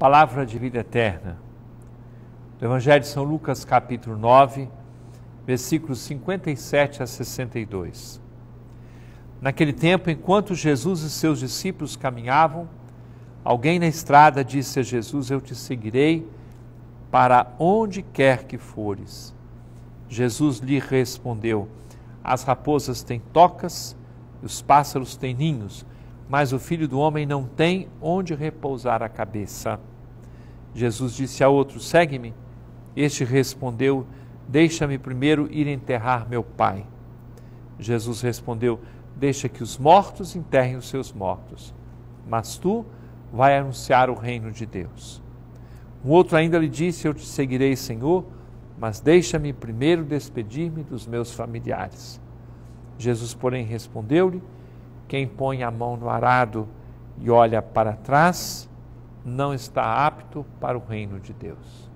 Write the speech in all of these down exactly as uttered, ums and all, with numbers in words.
Palavra de vida eterna. Do Evangelho de São Lucas, capítulo nove, versículos cinquenta e sete a sessenta e dois. Naquele tempo, enquanto Jesus e seus discípulos caminhavam, alguém na estrada disse a Jesus: Eu te seguirei para onde quer que fores. Jesus lhe respondeu: As raposas têm tocas e os pássaros têm ninhos, mas o Filho do Homem não tem onde repousar a cabeça. Jesus disse a outro: Segue-me. Este respondeu: Deixa-me primeiro ir enterrar meu pai. Jesus respondeu: Deixa que os mortos enterrem os seus mortos, mas tu vai anunciar o reino de Deus. Um outro ainda lhe disse: Eu te seguirei, Senhor, mas deixa-me primeiro despedir-me dos meus familiares. Jesus, porém, respondeu-lhe: Quem põe a mão no arado e olha para trás, não está apto para o reino de Deus.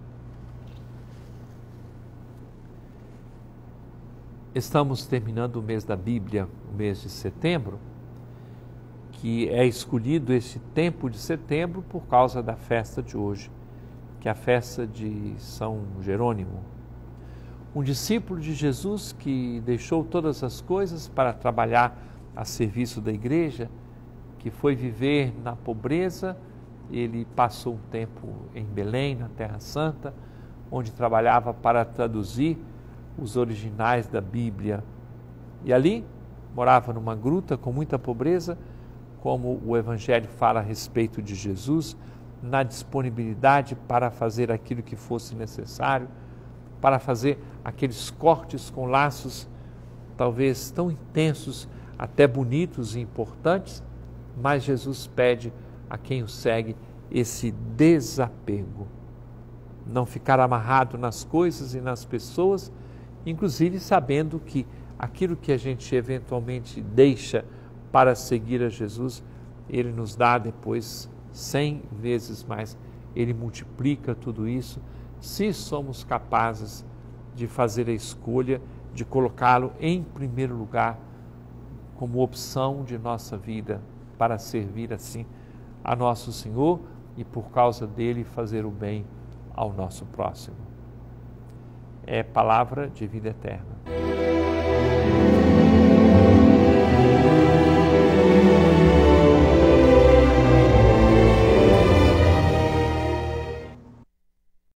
Estamos terminando o mês da Bíblia, o mês de setembro, que é escolhido esse tempo de setembro por causa da festa de hoje, que é a festa de São Jerônimo. Um discípulo de Jesus que deixou todas as coisas para trabalhar a serviço da igreja, que foi viver na pobreza. Ele passou um tempo em Belém, na Terra Santa, onde trabalhava para traduzir os originais da Bíblia. E ali morava numa gruta com muita pobreza, como o Evangelho fala a respeito de Jesus, na disponibilidade para fazer aquilo que fosse necessário, para fazer aqueles cortes com laços talvez tão intensos, até bonitos e importantes, mas Jesus pede a quem o segue esse desapego, não ficar amarrado nas coisas e nas pessoas, inclusive sabendo que aquilo que a gente eventualmente deixa para seguir a Jesus, Ele nos dá depois cem vezes mais, Ele multiplica tudo isso, se somos capazes de fazer a escolha de colocá-lo em primeiro lugar como opção de nossa vida para servir assim a nosso Senhor e por causa dele fazer o bem ao nosso próximo. É palavra de vida eterna.